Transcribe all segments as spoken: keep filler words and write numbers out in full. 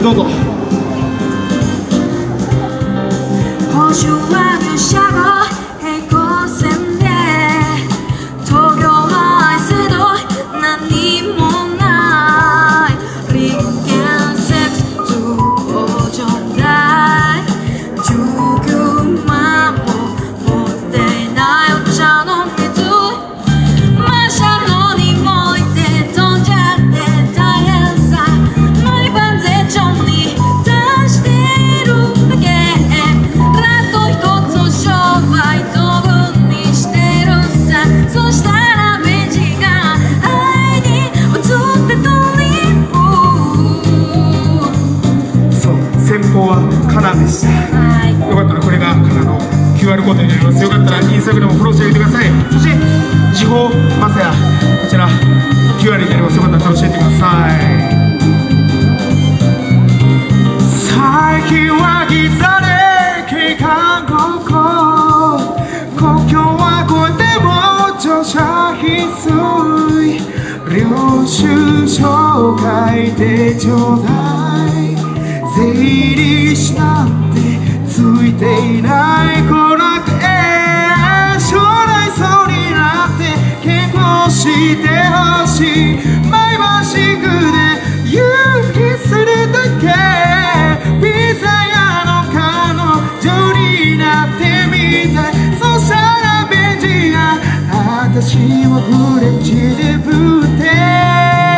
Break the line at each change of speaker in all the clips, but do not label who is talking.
どうぞ。
今週は入社後平行線で東京を愛する何もない立憲セクト上代じゅうきゅうまんも持っていないお茶の水マシャロにもいて飛んじゃって大変さ毎晩絶頂に出しているだけラット一つ商売道具にしてるさそしたらベンチが愛に移ってドリーム
そう、先方はカナでした。よかったらこれがカナの キューアール コードになります。よかったらインスタグラムフォローしてあげてください。そして時報マサヤこちら キューアール になります。よかったら楽しんでください。最近はギザで景観高校国境は越えても乗車必須領収書書いてちょうだい税理士なんてついていない子なんて将来そうになって結婚してほしい毎晩シングで勇気するだけピザ屋の彼女になってみたいそしたらベンジが私をフレンチでぶって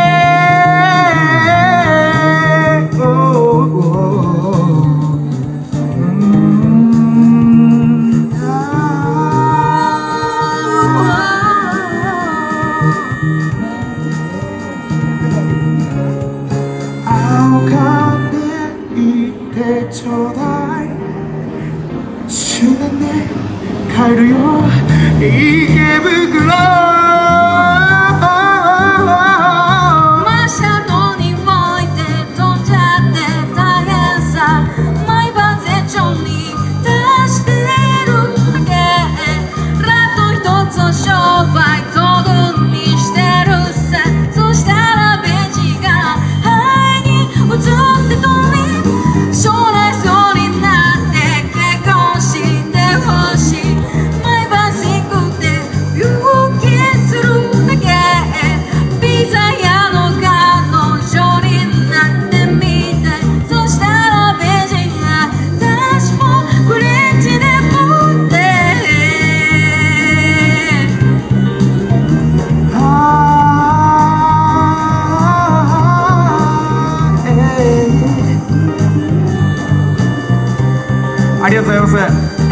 ちょうだい終電で帰るよ池袋
マシャロにもいて飛んじゃって大変さ毎晩絶頂に出してるだけラット一つ商売道具にしてるさそしたらベンチが愛に移って飛び将来そうになって結婚してほしい毎晩シングで勇気するだけピザ屋の彼女になってみたいそしたらベンジが私もフレンチで持って
ありがとうございます。